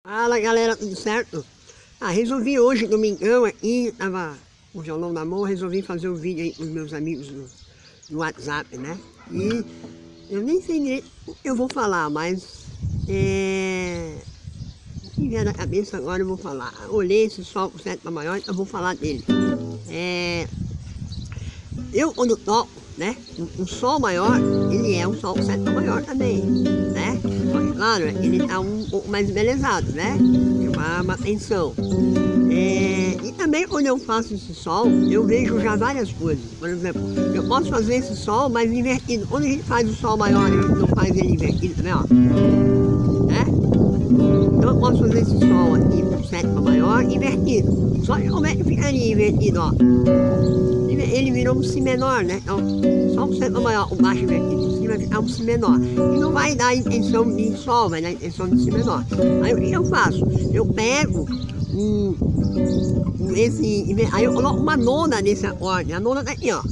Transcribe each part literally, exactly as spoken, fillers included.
Fala galera, tudo certo? Ah, resolvi hoje, domingão aqui, tava com o violão na mão, resolvi fazer um vídeo aí com os meus amigos do, do WhatsApp, né? E eu nem sei direito o que eu vou falar, mas é... o que vier na cabeça agora eu vou falar. Olhei esse sol com sétima maior, então eu vou falar dele. É... Eu quando toco, né, um sol maior, ele é um sol com sétima maior também, né? Só que, claro, ele tá um pouco mais embelezado, né? Chama atenção. É, e também quando eu faço esse sol, eu vejo já várias coisas. Por exemplo, eu posso fazer esse sol, mas invertido. Quando a gente faz o sol maior, a gente não faz ele invertido também, ó. Né? Então eu posso fazer esse sol aqui com sétima maior invertido. Só que como é que ficaria invertido, ó? Ele virou um si menor, né? Então, só um sétima maior, o baixo invertido em cima vai ficar um si menor. E não vai dar a intenção de sol, vai dar a intenção de si menor. Aí o que eu faço? Eu pego um, um, esse, aí eu coloco uma nona nesse acorde. A nona tá aqui, ó.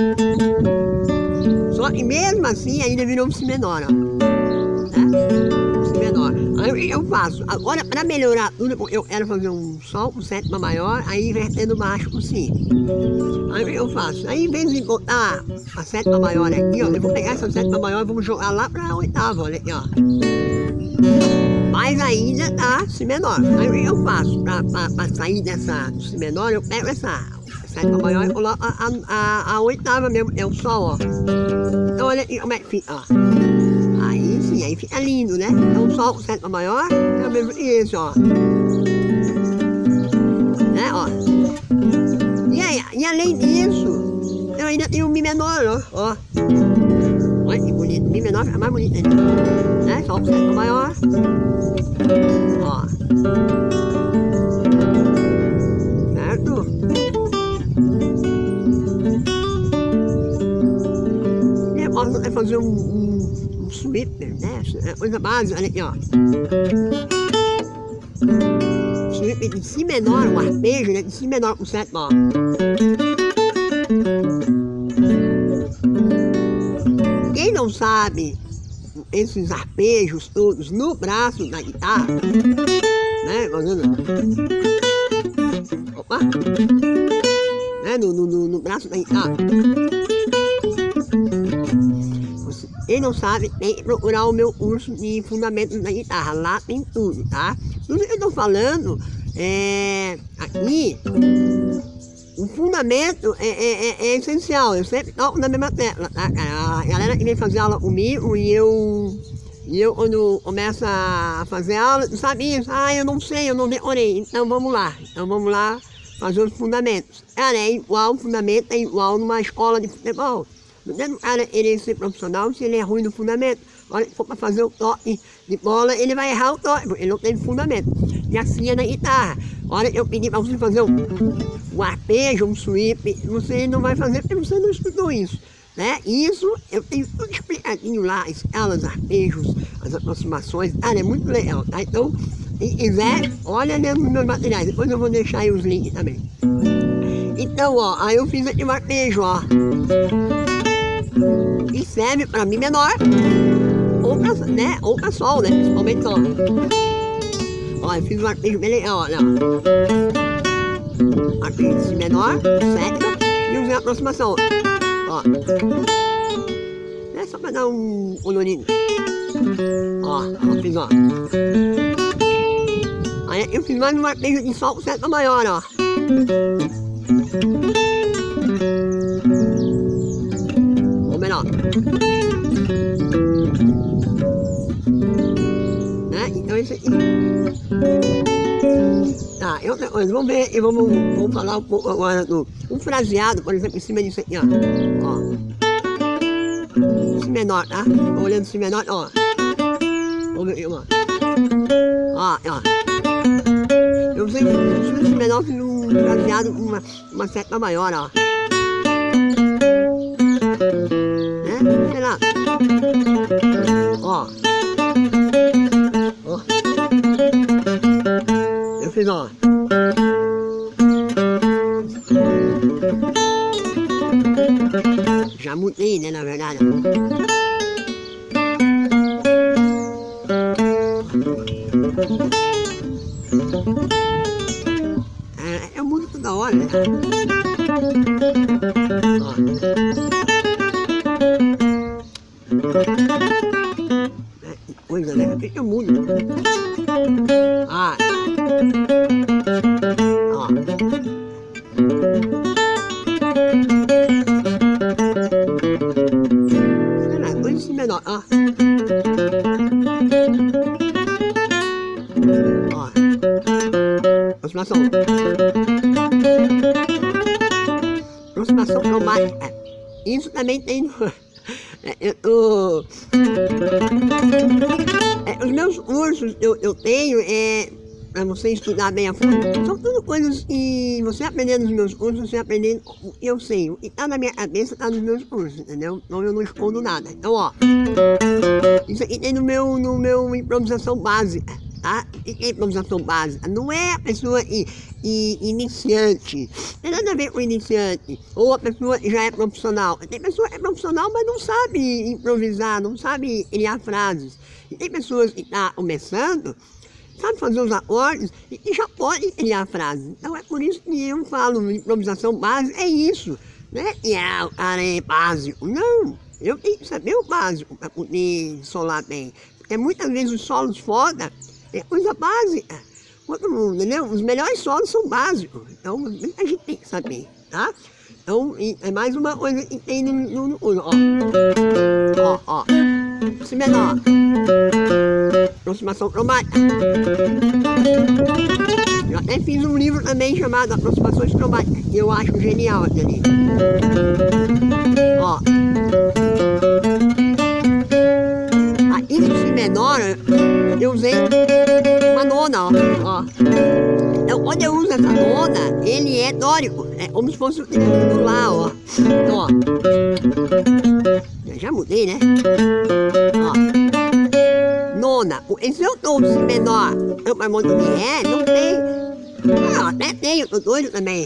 Só que mesmo assim ainda virou um si menor, ó. Né? Si menor. Aí o que eu faço? Agora, para melhorar tudo, eu quero fazer um sol com sétima maior, aí invertendo baixo com si. Aí o que eu faço? Aí em vez de botar a sétima maior aqui, ó, eu vou pegar essa sétima maior e vamos jogar lá pra oitava, olha aqui, ó. Mas ainda tá si menor. Aí o que eu faço? Pra, pra, pra sair dessa si menor, eu pego essa sétima maior e coloco a, a, a, a oitava mesmo, é o sol, ó. Então olha aqui como é que fica, ó. Aí sim, aí fica lindo, né? Então o sol com sétima maior é o mesmo que esse, ó. Né, ó. E, aí, e além disso, eu ainda tenho o Mi menor, ó. ó. Olha que bonito, Mi menor fica mais bonito ainda. Né? Sol com sétima maior. Ó. Certo? E eu posso até fazer um, um, um sweeper, né? É coisa básica, olha aqui, ó. Sweeper de Si menor, um arpejo, né? De Si menor com sétima, ó. Quem não sabe esses arpejos todos no braço da guitarra, né? Opa! Né? No, no, no, no braço da guitarra. Quem não sabe, tem que procurar o meu curso de fundamentos da guitarra. Lá tem tudo, tá? Tudo que eu tô falando é aqui. O fundamento é, é, é, é essencial. Eu sempre toco na mesma tecla, tá, cara? A galera que vem fazer aula comigo e eu, e eu quando começo a fazer aula, não sabe isso? Ah, eu não sei, eu não decorei. Então vamos lá. Então vamos lá fazer os fundamentos. Cara, é igual, o fundamento é igual numa escola de futebol. Não tem o cara querer ser profissional se ele é ruim no fundamento. A hora que for para fazer o toque de bola, ele vai errar o toque, porque ele não tem fundamento. E assim é na guitarra. A hora que eu pedir para você fazer um, um arpejo, um sweep, você não vai fazer porque você não estudou isso. Né? Isso eu tenho tudo explicadinho lá, escalas, arpejos, as aproximações. Cara, é muito legal, tá? Então, quem quiser, olha nos meus materiais. Depois eu vou deixar aí os links também. Então, ó, aí eu fiz aqui um arpejo, ó. E serve para Mi menor ou pra, né, ou pra Sol, né? Principalmente Sol. Ó, eu fiz um arpejo bem legal, olha. Arpejo de Si menor, sétima e usei a aproximação. Ó. É só pra dar um colorido. Ó, eu fiz, ó. Aí eu fiz mais um arpejo de Sol com sétima maior, ó. Melhor. Né? Então esse aqui. Tá, e outra coisa, vamos ver e vamos, vamos falar um pouco agora do um fraseado, por exemplo, em cima disso aqui, ó. Ó. Si menor, tá? Tô olhando Si menor, ó. Vamos ver aqui, ó. Ó, ó. Eu sei que o Si menor fiz um fraseado com uma, uma sétima maior, ó. Sei lá. Ó. Ó. Eu fiz, ó. Já mudei, né, na verdade. É, é muito da hora, né? Ó. É, que coisa, né? Fica muito. Ah. Ó. Será? Coisa assim menor, ó. Ó. Aproximação. Aproximação cromática. Isso também tem no... Eu tô... É, os meus cursos eu, eu tenho, é, pra você estudar bem a fundo, são tudo coisas que você aprendendo nos meus cursos, você aprendendo o que eu sei. O que tá na minha cabeça tá nos meus cursos, entendeu? Então eu não escondo nada. Então, ó, isso aqui tem no meu, no meu improvisação básica. Tá? O que é improvisação básica? Não é a pessoa i, i, iniciante, não tem nada a ver com iniciante, ou a pessoa que já é profissional. Tem pessoa que é profissional, mas não sabe improvisar, não sabe criar frases. E tem pessoas que estão começando, sabe fazer os acordes e que já podem criar frases. Então é por isso que eu falo improvisação básica, é isso. Não é que ah, o cara é básico, não. Eu tenho que saber o básico para poder solar bem. Porque muitas vezes os solos foda é coisa básica. Todo mundo, entendeu? Os melhores solos são básicos. Então, a gente tem que saber, tá? Então, é mais uma coisa que tem no, no, no ó. Ó, ó. Si menor. Aproximação cromática. Eu até fiz um livro também chamado Aproximações Cromáticas, que eu acho genial aquele. Ó. Aqui no Si menor, eu usei uma nona, ó. Ó. Então, quando eu uso essa nona, ele é dórico. É como se fosse o do Lá, ó. Então, ó. Eu já mudei, né? Ó. Nona. Se eu tô Si menor, eu para monte de Ré, não tem. Ah, até tem, eu tô doido também.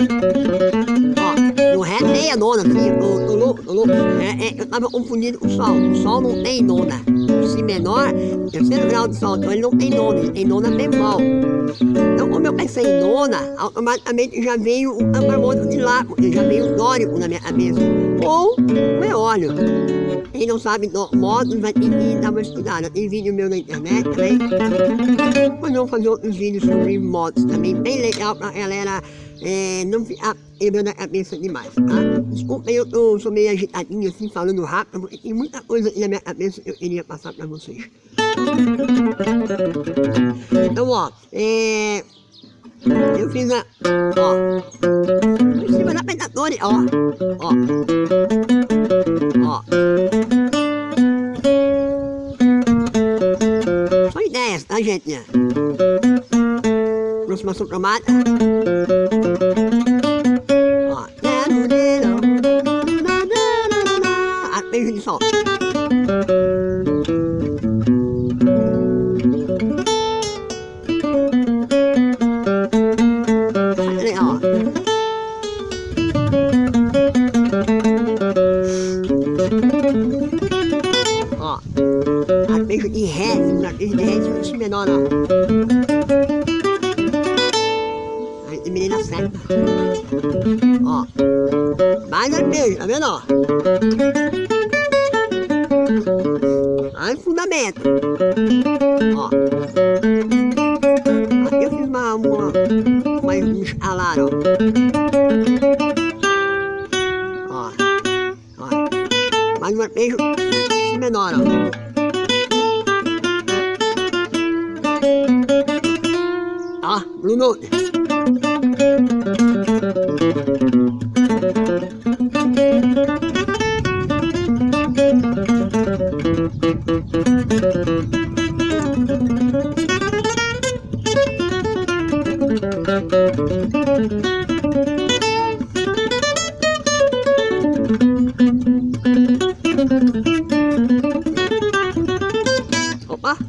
Ó, no Ré tem a nona, assim, eu tô, tô louco, tô louco. É, é, eu tava confundindo com o Sol. O Sol não tem nona. O Si menor, terceiro grau de Sol, então ele não tem nona, ele tem nona bemol. Então, como eu pensei em nona, automaticamente já veio o campermoto de Lá, porque já veio o dórico na minha cabeça. Ou o eólio. Quem não sabe do modo vai ter que dar uma estudada. Tem vídeo meu na internet também. Depois eu vou fazer outros vídeos sobre modos também, bem legal pra galera é, não ficar quebrando a cabeça demais, tá? Desculpa, eu tô, sou meio agitadinho assim, falando rápido, porque tem muita coisa na minha cabeça que eu queria passar pra vocês. Então, ó, é... eu fiz a... ó... em cima da pentatônica, ó. Ó. Ó. Só ideias, tá, gente? Aproximação cromática. Ó. Arpejo de Sol. Ó. Ó. Arpejo de Ré, arpejo de Ré de Si menor, ó. Aí terminei na seta. Ó. Mais arpejo, tá vendo, ó? Aí fundamento. Ó. Aqui eu fiz uma, uma, uma, uma escalada, ó. Ó. Ó. Mais um arpejo Si menor, ó. Ó, Blue Note. Opa!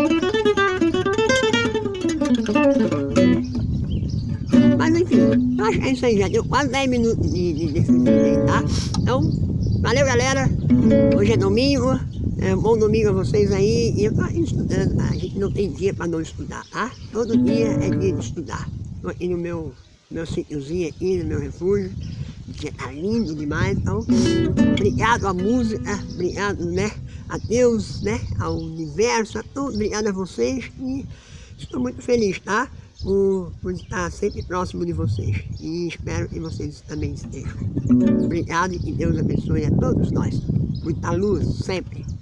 Mas enfim, eu acho que é isso aí, já deu quase dez minutos de, de, desse vídeo aí, tá? Então, valeu galera, hoje é domingo, É, bom domingo a vocês aí. E eu tô estudando, a gente não tem dia para não estudar, tá? Todo dia é dia de estudar. Tô aqui no meu, meu sítiozinho aqui, no meu refúgio. O dia tá lindo demais, então obrigado à música, obrigado, né, a Deus, né, ao universo, a tudo, obrigado a vocês e estou muito feliz, tá? Por, por estar sempre próximo de vocês e espero que vocês também estejam. Obrigado e que Deus abençoe a todos nós. Muita luz sempre.